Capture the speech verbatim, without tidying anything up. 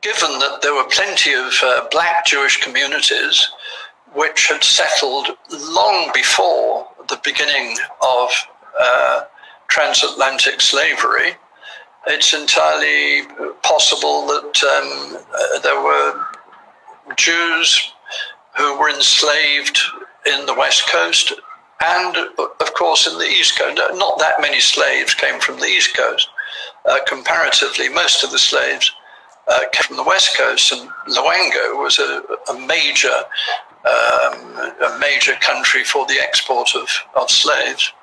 given that there were plenty of uh, black Jewish communities which had settled long before the beginning of uh, transatlantic slavery, it's entirely possible that um, uh, there were Jews who were enslaved in the West Coast and, of course, in the East Coast. Not that many slaves came from the East Coast. Uh, comparatively, most of the slaves uh, came from the West Coast, and Loango was a, a major, um, a major country for the export of, of slaves.